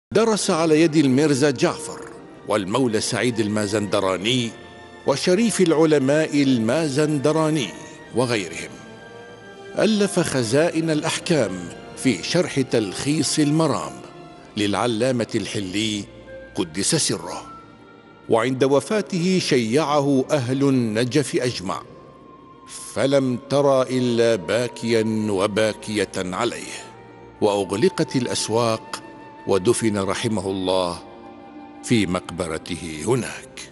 درس على يد الميرزا جعفر والمولى سعيد المازندراني وشريف العلماء المازندراني وغيرهم. ألف خزائن الأحكام في شرح تلخيص المرام للعلامة الحلي قدس سره، وعند وفاته شيعه أهل النجف أجمع، فلم ترى إلا باكيا وباكية عليه، وأغلقت الأسواق، ودفن رحمه الله في مقبرته هناك.